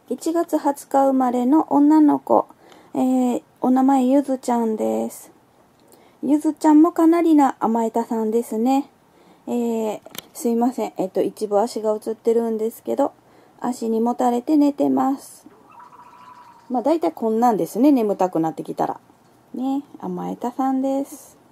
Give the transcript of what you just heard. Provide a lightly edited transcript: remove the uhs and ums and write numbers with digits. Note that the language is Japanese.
1月20日生まれの女の子、お名前ゆずちゃんです。ゆずちゃんもかなりな甘えたさんですね。すいません。一部足が映ってるんですけど、足にもたれて寝てます。まあ大体こんなんですね。眠たくなってきたら。ね、甘えたさんです。